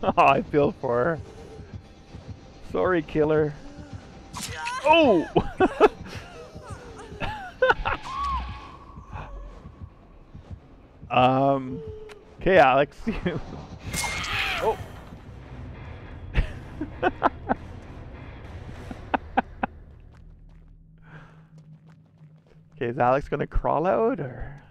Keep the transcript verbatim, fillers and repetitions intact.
Oh, I feel for her. Sorry, killer. Oh! um. Okay, Alex. You. Oh. Okay, is Alex gonna crawl out or?